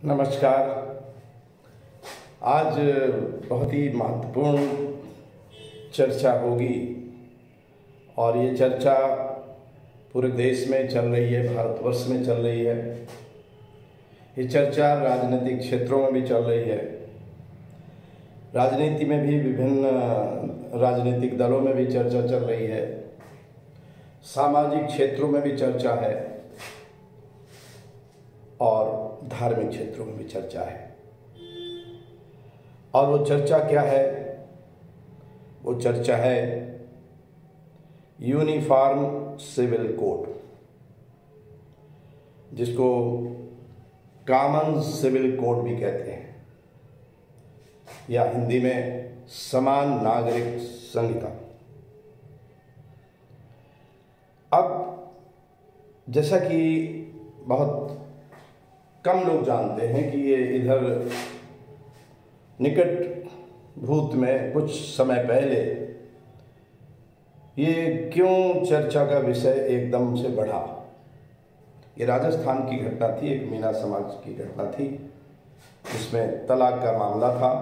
नमस्कार। आज बहुत ही महत्वपूर्ण चर्चा होगी और ये चर्चा पूरे देश में चल रही है, भारतवर्ष में चल रही है। ये चर्चा राजनीतिक क्षेत्रों में भी चल रही है। राजनीति में भी विभिन्न राजनीतिक दलों में भी चर्चा चल रही है। सामाजिक क्षेत्रों में भी चर्चा है और धार्मिक क्षेत्रों में भी चर्चा है। और वो चर्चा क्या है? वो चर्चा है यूनिफॉर्म सिविल कोड, जिसको कॉमन सिविल कोड भी कहते हैं, या हिंदी में समान नागरिक संहिता। अब जैसा कि बहुत कम लोग जानते हैं कि ये इधर निकट भूत में कुछ समय पहले ये क्यों चर्चा का विषय एकदम से बढ़ा। ये राजस्थान की घटना थी, एक मीना समाज की घटना थी, जिसमें तलाक का मामला था।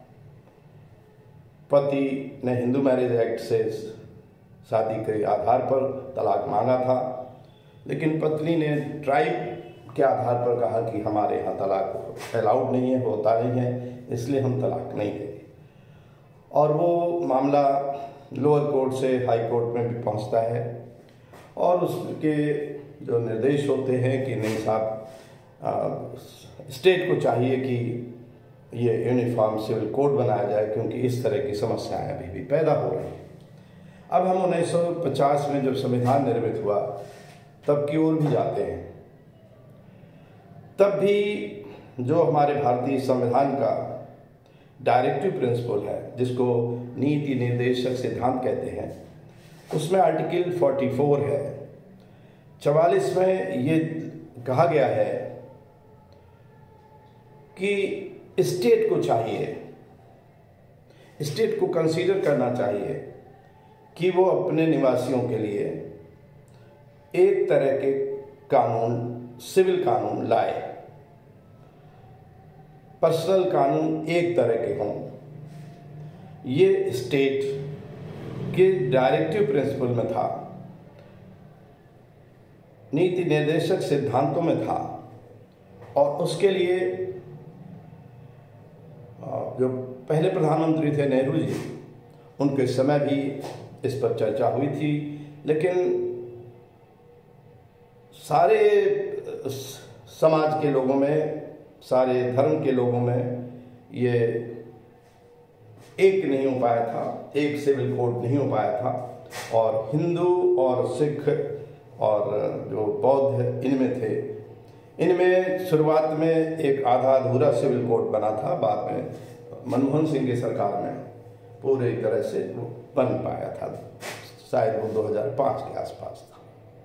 पति ने हिंदू मैरिज एक्ट से शादी के आधार पर तलाक मांगा था, लेकिन पत्नी ने ट्राइब के आधार पर कहा कि हमारे यहाँ तलाक अलाउड नहीं है, होता नहीं है, इसलिए हम तलाक नहीं देंगे। और वो मामला लोअर कोर्ट से हाई कोर्ट में भी पहुँचता है और उसके जो निर्देश होते हैं कि नहीं साहब, स्टेट को चाहिए कि ये यूनिफॉर्म सिविल कोड बनाया जाए, क्योंकि इस तरह की समस्याएं अभी भी पैदा हो रही हैं। अब हम 1950 में जब संविधान निर्मित हुआ तब की ओर भी जाते हैं। तब भी जो हमारे भारतीय संविधान का डायरेक्टिव प्रिंसिपल है, जिसको नीति निर्देशक सिद्धांत कहते हैं, उसमें आर्टिकल 44 है, 44 में ये कहा गया है कि स्टेट को चाहिए, स्टेट को कंसीडर करना चाहिए कि वो अपने निवासियों के लिए एक तरह के कानून, सिविल कानून लाए। पर्सनल कानून एक तरह के हों। ये स्टेट के डायरेक्टिव प्रिंसिपल में था, नीति निर्देशक सिद्धांतों में था। और उसके लिए जो पहले प्रधानमंत्री थे नेहरू जी, उनके समय भी इस पर चर्चा हुई थी, लेकिन सारे समाज के लोगों में, सारे धर्म के लोगों में ये एक नहीं हो पाया था, एक सिविल कोड नहीं हो पाया था। और हिंदू और सिख और जो बौद्ध इनमें थे, इनमें शुरुआत में एक आधा अधूरा सिविल कोड बना था। बाद में मनमोहन सिंह की सरकार में पूरी तरह से वो बन पाया था, शायद वो 2005 के आसपास था।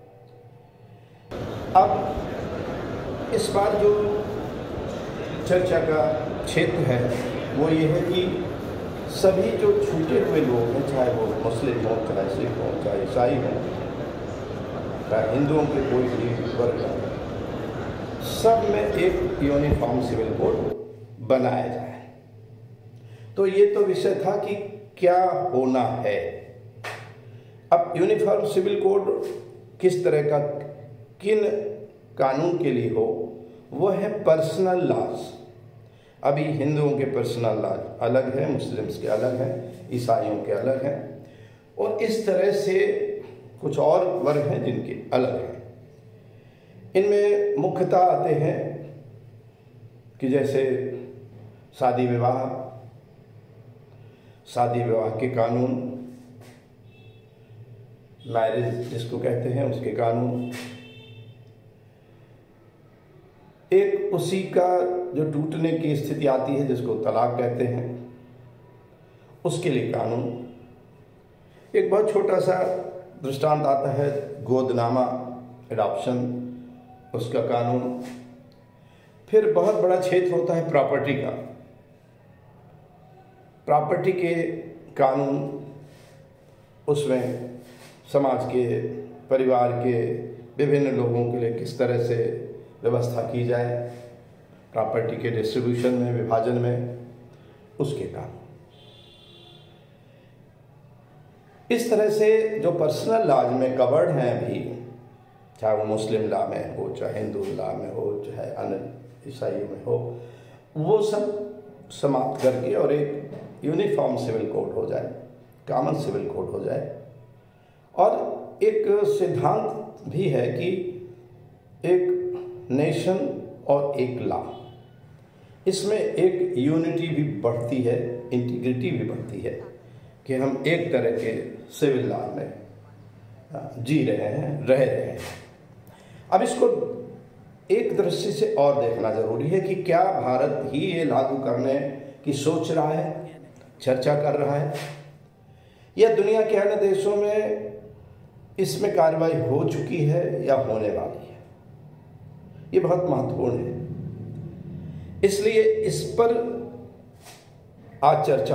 अब इस बार जो चर्चा का क्षेत्र है वो ये है कि सभी जो छूटे हुए लोग हैं, चाहे वो मुस्लिम हो, चाहे सिख हो, चाहे ईसाई हो, चाहे हिंदुओं के कोई भी वर्ग हो, सब में एक यूनिफॉर्म सिविल कोड बनाया जाए। तो ये तो विषय था कि क्या होना है। अब यूनिफॉर्म सिविल कोड किस तरह का, किन कानून के लिए हो, वो है पर्सनल लॉज। अभी हिंदुओं के पर्सनल लॉज अलग है, मुस्लिम्स के अलग हैं, ईसाइयों के अलग हैं, और इस तरह से कुछ और वर्ग हैं जिनके अलग हैं। इनमें मुख्यतः आते हैं कि जैसे शादी विवाह के कानून, मैरिज जिसको कहते हैं उसके कानून, एक उसी का जो टूटने की स्थिति आती है जिसको तलाक कहते हैं, उसके लिए कानून। एक बहुत छोटा सा दृष्टांत आता है गोदनामा, एडॉप्शन, उसका कानून। फिर बहुत बड़ा क्षेत्र होता है प्रॉपर्टी का, प्रॉपर्टी के कानून। उसमें समाज के, परिवार के विभिन्न लोगों के लिए किस तरह से व्यवस्था की जाए, प्रॉपर्टी के डिस्ट्रीब्यूशन में, विभाजन में, उसके काम। इस तरह से जो पर्सनल लॉज में कवर्ड हैं अभी, चाहे वो मुस्लिम लॉ में हो, चाहे हिंदू लॉ में हो, चाहे अन्य ईसाइयों में हो, वो सब समाप्त करके और एक यूनिफॉर्म सिविल कोड हो जाए, कॉमन सिविल कोड हो जाए। और एक सिद्धांत भी है कि एक नेशन और एक लॉ, इसमें एक यूनिटी भी बढ़ती है, इंटीग्रिटी भी बढ़ती है कि हम एक तरह के सिविल लॉ में जी रहे हैं, रह रहे हैं। अब इसको एक दृष्टि से और देखना जरूरी है कि क्या भारत ही ये लागू करने की सोच रहा है, चर्चा कर रहा है, या दुनिया के अन्य देशों में इसमें कार्रवाई हो चुकी है या होने वाली है। ये बहुत महत्वपूर्ण है, इसलिए इस पर आज चर्चा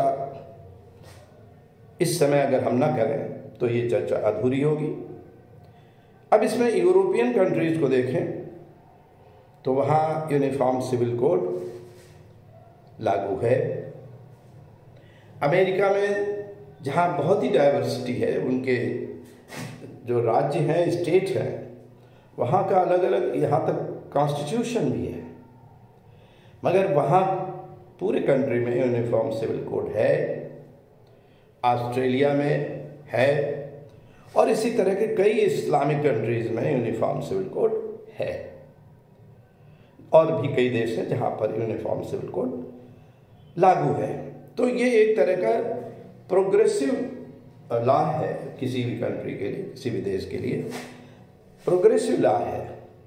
इस समय अगर हम ना करें तो ये चर्चा अधूरी होगी। अब इसमें यूरोपियन कंट्रीज को देखें तो वहाँ यूनिफॉर्म सिविल कोड लागू है। अमेरिका में जहाँ बहुत ही डाइवर्सिटी है, उनके जो राज्य हैं, स्टेट हैं, वहाँ का अलग अलग, यहाँ तक कॉन्स्टिट्यूशन भी है, मगर वहाँ पूरे कंट्री में यूनिफॉर्म सिविल कोड है। ऑस्ट्रेलिया में है और इसी तरह के कई इस्लामिक कंट्रीज में यूनिफॉर्म सिविल कोड है, और भी कई देश हैं जहाँ पर यूनिफॉर्म सिविल कोड लागू है। तो ये एक तरह का प्रोग्रेसिव लॉ है किसी भी कंट्री के लिए, किसी भी देश के लिए प्रोग्रेसिव लॉ है।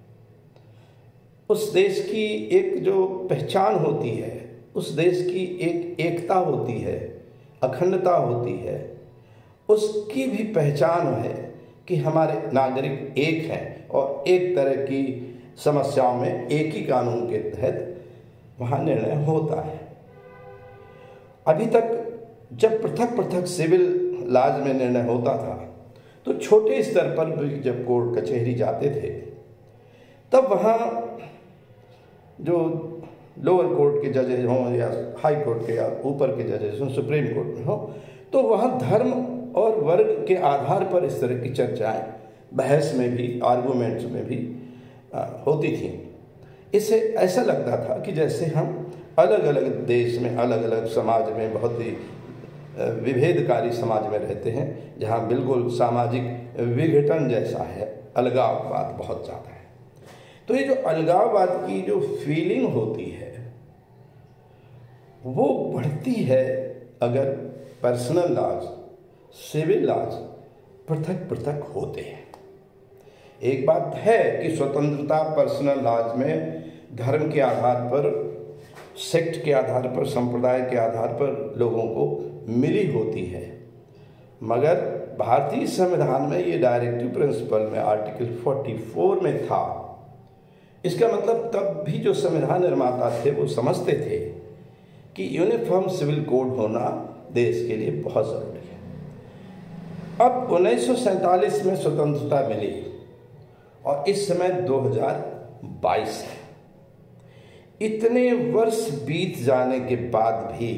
उस देश की एक जो पहचान होती है, उस देश की एक एकता होती है, अखंडता होती है, उसकी भी पहचान है कि हमारे नागरिक एक हैं और एक तरह की समस्याओं में एक ही कानून के तहत वहाँ निर्णय होता है। अभी तक जब पृथक पृथक सिविल लॉज में निर्णय होता था तो छोटे स्तर पर भी जब कोर्ट कचहरी जाते थे तब वहाँ जो लोअर कोर्ट के जजेज हों या हाई कोर्ट के या ऊपर के जजेज हों, सुप्रीम कोर्ट में हो, तो वहाँ धर्म और वर्ग के आधार पर इस तरह की चर्चाएं, बहस में भी, आर्गूमेंट्स में भी होती थी। इससे ऐसा लगता था कि जैसे हम अलग अलग देश में, अलग अलग समाज में, बहुत ही विभेदकारी समाज में रहते हैं, जहाँ बिल्कुल सामाजिक विघटन जैसा है, अलगाववाद बहुत ज़्यादा है। तो ये जो अलगाववाद की जो फीलिंग होती है वो बढ़ती है अगर पर्सनल लॉज, सिविल लॉज पृथक पृथक होते हैं। एक बात है कि स्वतंत्रता पर्सनल लॉज में धर्म के आधार पर, सेक्ट के आधार पर, संप्रदाय के आधार पर लोगों को मिली होती है, मगर भारतीय संविधान में ये डायरेक्टिव प्रिंसिपल में आर्टिकल 44 में था। इसका मतलब तब भी जो संविधान निर्माता थे वो समझते थे कि यूनिफॉर्म सिविल कोड होना देश के लिए बहुत ज़रूरी है। अब 1947 में स्वतंत्रता मिली और इस समय 2022 है। इतने वर्ष बीत जाने के बाद भी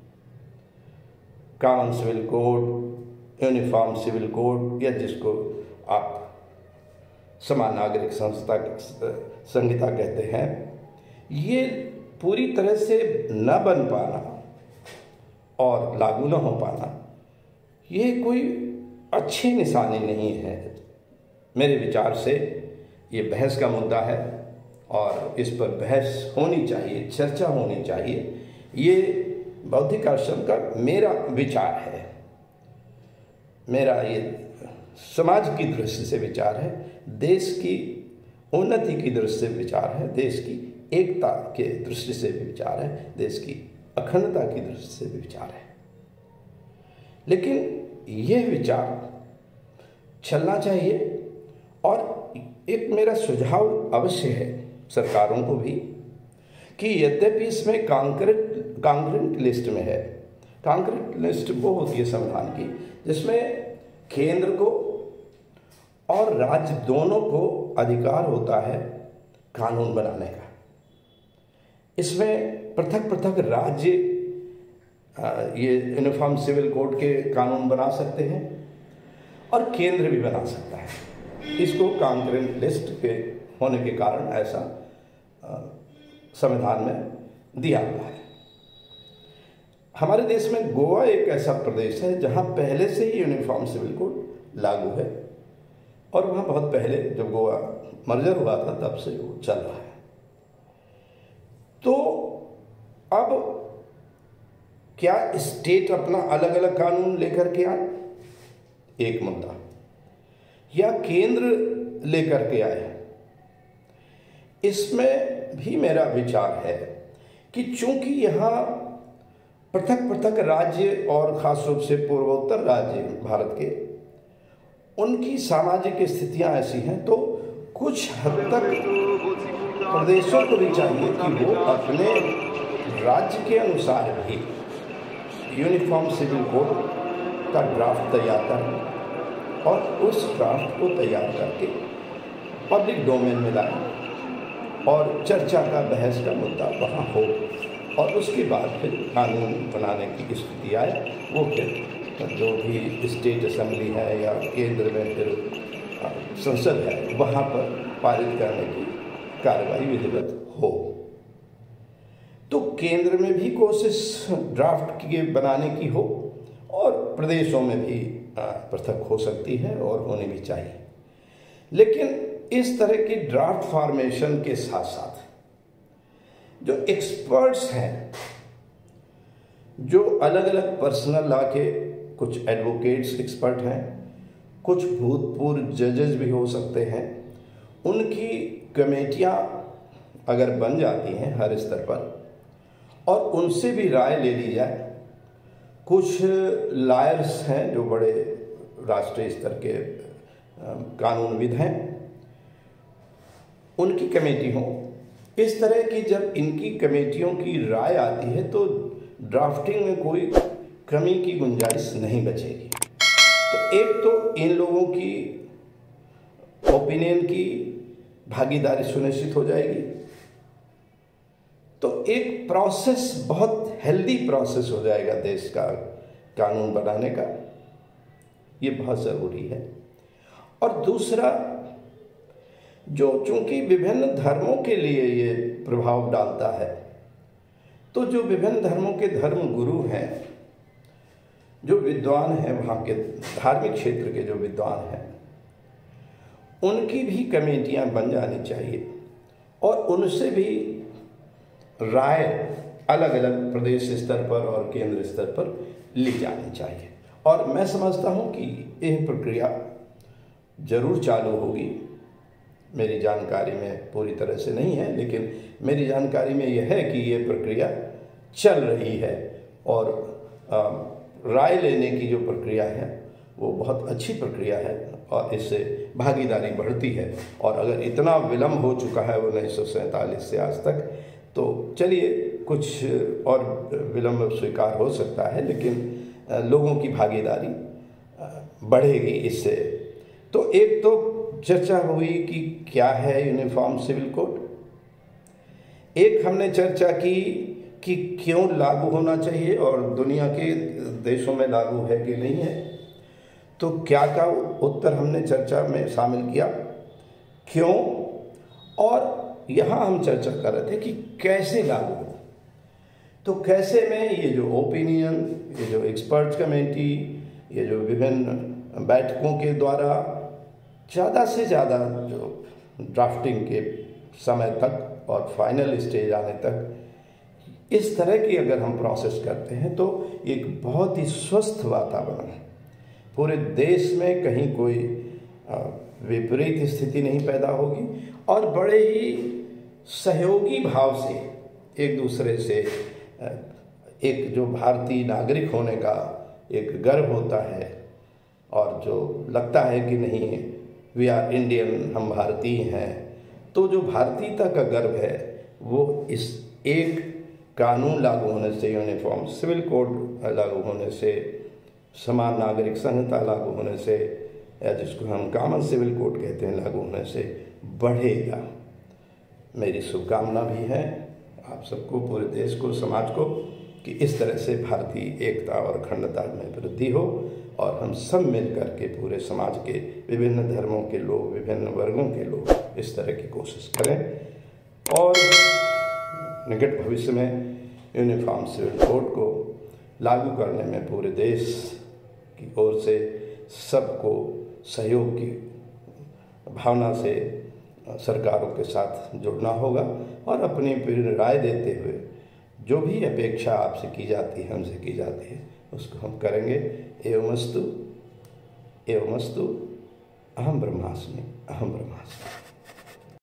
common civil code, uniform civil code, या जिसको आप समान नागरिक संहिता कहते हैं, ये पूरी तरह से न बन पाना और लागू न हो पाना, ये कोई अच्छी निशानी नहीं है। मेरे विचार से ये बहस का मुद्दा है और इस पर बहस होनी चाहिए, चर्चा होनी चाहिए। ये बौद्धिक आश्रम का मेरा विचार है, मेरा ये समाज की दृष्टि से विचार है, देश की उन्नति की दृष्टि से विचार है, देश की एकता के दृष्टि से भी विचार है, देश की अखंडता की दृष्टि से भी विचार है। लेकिन यह विचार चलना चाहिए और एक मेरा सुझाव अवश्य है सरकारों को भी कि यद्यपि इसमें कॉन्करेंट लिस्ट में है, कॉन्करेंट लिस्ट वो होती है संविधान की जिसमें केंद्र को और राज्य दोनों को अधिकार होता है कानून बनाने का। इसमें पृथक पृथक राज्य ये यूनिफॉर्म सिविल कोड के कानून बना सकते हैं और केंद्र भी बना सकता है। इसको कॉन्करेंट लिस्ट के होने के कारण ऐसा संविधान में दिया हुआ है। हमारे देश में गोवा एक ऐसा प्रदेश है जहां पहले से ही यूनिफॉर्म सिविल कोड लागू है और वहाँ बहुत पहले जब गोवा मर्जर हुआ था तब से वो चल रहा है। तो अब क्या स्टेट अपना अलग अलग कानून लेकर के आए, एक मुद्दा, या केंद्र लेकर के आए? इसमें भी मेरा विचार है कि चूंकि यहाँ पृथक पृथक राज्य और खास रूप से पूर्वोत्तर राज्य भारत के, उनकी सामाजिक स्थितियां ऐसी हैं, तो कुछ हद तक प्रदेशों को भी चाहिए कि वो अपने राज्य के अनुसार भी यूनिफॉर्म सिविल कोड का ड्राफ्ट तैयार करें और उस ड्राफ्ट को तैयार करके पब्लिक डोमेन में लाएं और चर्चा का, बहस का मुद्दा वहाँ हो और उसके बाद फिर कानून बनाने की स्थिति आए, वो फिर जो भी स्टेट असेंबली है या केंद्र में फिर संसद है वहाँ पर पारित करने की कार्रवाई विधिवत हो। तो केंद्र में भी कोशिश ड्राफ्ट के बनाने की हो और प्रदेशों में भी पृथक हो सकती है और होनी भी चाहिए। लेकिन इस तरह की ड्राफ्ट फॉर्मेशन के साथ साथ जो एक्सपर्ट्स हैं, जो अलग अलग पर्सनल लॉ के कुछ एडवोकेट्स एक्सपर्ट हैं, कुछ भूतपूर्व जजेस भी हो सकते हैं, उनकी कमेटियां अगर बन जाती हैं हर स्तर पर और उनसे भी राय ले ली जाए, कुछ लॉयर्स हैं जो बड़े राष्ट्रीय स्तर के कानूनविद हैं, उनकी कमेटी हो, इस तरह की जब इनकी कमेटियों की राय आती है तो ड्राफ्टिंग में कोई कमी की गुंजाइश नहीं बचेगी। तो एक तो इन लोगों की ओपिनियन की भागीदारी सुनिश्चित हो जाएगी, तो एक प्रोसेस, बहुत हेल्दी प्रोसेस हो जाएगा देश का कानून बनाने का, ये बहुत ज़रूरी है। और दूसरा, जो चूंकि विभिन्न धर्मों के लिए ये प्रभाव डालता है, तो जो विभिन्न धर्मों के धर्म गुरु हैं, जो विद्वान हैं, वहाँ के धार्मिक क्षेत्र के जो विद्वान हैं, उनकी भी कमेटियां बन जानी चाहिए और उनसे भी राय अलग अलग प्रदेश स्तर पर और केंद्र स्तर पर ली जानी चाहिए। और मैं समझता हूँ कि यह प्रक्रिया जरूर चालू होगी। मेरी जानकारी में पूरी तरह से नहीं है, लेकिन मेरी जानकारी में यह है कि ये प्रक्रिया चल रही है और राय लेने की जो प्रक्रिया है वो बहुत अच्छी प्रक्रिया है और इससे भागीदारी बढ़ती है। और अगर इतना विलम्ब हो चुका है 1947 से आज तक, तो चलिए कुछ और विलम्ब स्वीकार हो सकता है, लेकिन लोगों की भागीदारी बढ़ेगी इससे। तो एक तो चर्चा हुई कि क्या है यूनिफॉर्म सिविल कोड, एक हमने चर्चा की कि क्यों लागू होना चाहिए और दुनिया के देशों में लागू है कि नहीं है, तो क्या का उत्तर हमने चर्चा में शामिल किया, क्यों, और यहाँ हम चर्चा कर रहे थे कि कैसे लागू हो। तो कैसे में ये जो ओपिनियन, ये जो एक्सपर्ट कमेटी, ये जो विभिन्न बैठकों के द्वारा ज़्यादा से ज़्यादा जो ड्राफ्टिंग के समय तक और फाइनल स्टेज आने तक इस तरह की अगर हम प्रोसेस करते हैं तो एक बहुत ही स्वस्थ वातावरण पूरे देश में, कहीं कोई विपरीत स्थिति नहीं पैदा होगी और बड़े ही सहयोगी भाव से एक दूसरे से एक जो भारतीय नागरिक होने का एक गर्व होता है और जो लगता है कि नहीं वी आर इंडियन, हम भारतीय हैं, तो जो भारतीयता का गर्व है वो इस एक कानून लागू होने से, यूनिफॉर्म सिविल कोड लागू होने से, समान नागरिक संहिता लागू होने से, या जिसको हम कॉमन सिविल कोड कहते हैं, लागू होने से बढ़ेगा। मेरी शुभकामना भी है आप सबको, पूरे देश को, समाज को, कि इस तरह से भारतीय एकता और अखंडता में वृद्धि हो और हम सब मिल कर के पूरे समाज के विभिन्न धर्मों के लोग, विभिन्न वर्गों के लोग इस तरह की कोशिश करें और निकट भविष्य में यूनिफॉर्म सिविल कोड को लागू करने में पूरे देश की ओर से सबको सहयोग की भावना से सरकारों के साथ जुड़ना होगा और अपनी पूरी राय देते हुए जो भी अपेक्षा आपसे की जाती है, हमसे की जाती है, उसको हम करेंगे। एवमस्तु अहम ब्रह्मास्मि।